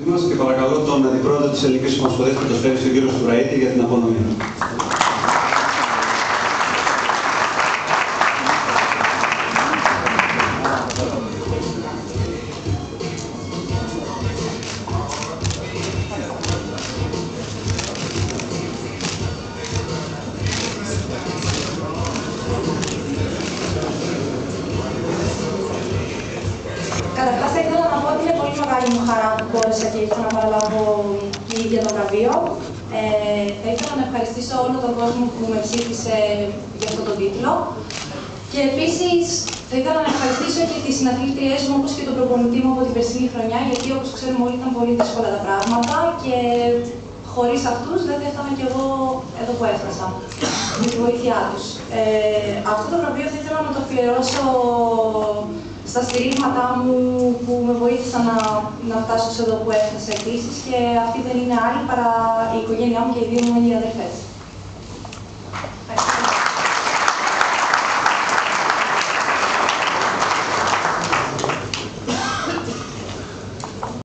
μας και παρακαλώ τον Αντιπρόεδρο της Ελληνικής Ομοσπονδίας Ποδοσφαίρου, τον κύριο Στουραίτη, για την απονομή. Καταρχάς, θα ήθελα να πω ότι είναι πολύ μεγάλη μου χαρά που μπόρεσα και ήρθα να παραλάβω η ίδια το βραβείο. Θα ήθελα να ευχαριστήσω όλο τον κόσμο που με ψήφισε για αυτόν τον τίτλο. Και επίσης, θα ήθελα να ευχαριστήσω και τις συναθλήτριές μου, όπως και τον προπονητή μου από την περσινή χρονιά, γιατί όπως ξέρουμε όλοι ήταν πολύ δύσκολα τα πράγματα και χωρίς αυτούς δεν θα έφτανα κι εγώ εδώ που έφτασα, με τη βοήθειά τους. Αυτό το βραβείο θα ήθελα να το αφιερώσω στα στηρίγματά μου που με βοήθησαν να φτάσω σε εδώ που έφτασα επίσης, και αυτή δεν είναι άλλη παρά η οικογένειά μου και οι δύο μου οι αδερφές.